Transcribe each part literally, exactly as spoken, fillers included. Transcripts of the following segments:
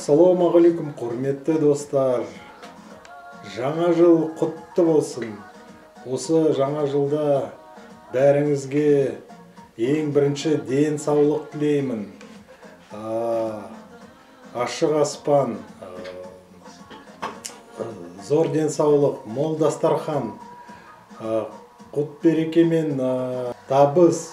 Ассалаумағалейкум, құрметті достар. Жаңа жыл құтты болсын. Осы жаңа жылда бәріңізге ең бірінші денсаулық тілеймін. Ашық аспан, зор денсаулық, мол дастархан, құт береке мен табыс.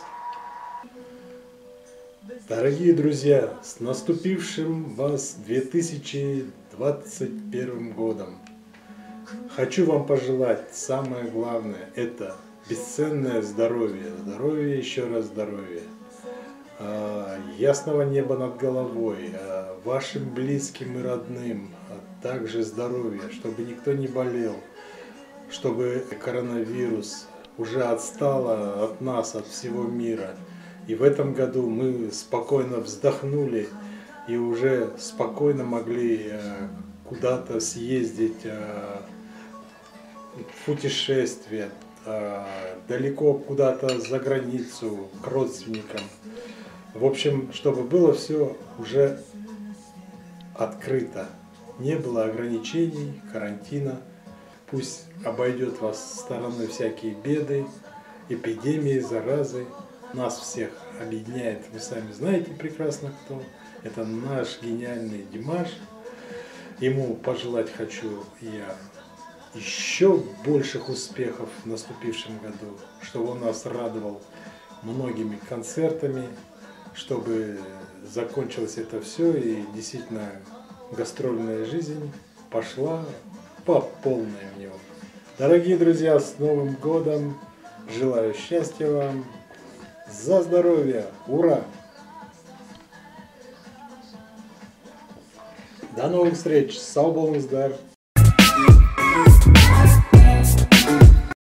Дорогие друзья, с наступившим вас две тысячи двадцать первым годом! Хочу вам пожелать самое главное – это бесценное здоровье, здоровье, еще раз здоровье, ясного неба над головой, вашим близким и родным, а также здоровья, чтобы никто не болел, чтобы коронавирус уже отстал от нас, от всего мира. И в этом году мы спокойно вздохнули и уже спокойно могли куда-то съездить в путешествие, далеко куда-то за границу, к родственникам. В общем, чтобы было все уже открыто, не было ограничений, карантина. Пусть обойдет вас стороной всякие беды, эпидемии, заразы. Нас всех объединяет, вы сами знаете прекрасно кто. Это наш гениальный Димаш. Ему пожелать хочу я еще больших успехов в наступившем году, чтобы он нас радовал многими концертами, чтобы закончилось это все и действительно гастрольная жизнь пошла по полной в него. Дорогие друзья, с Новым годом! Желаю счастья вам! За здоровье! Ура! До новых встреч! Сау болыңыздар!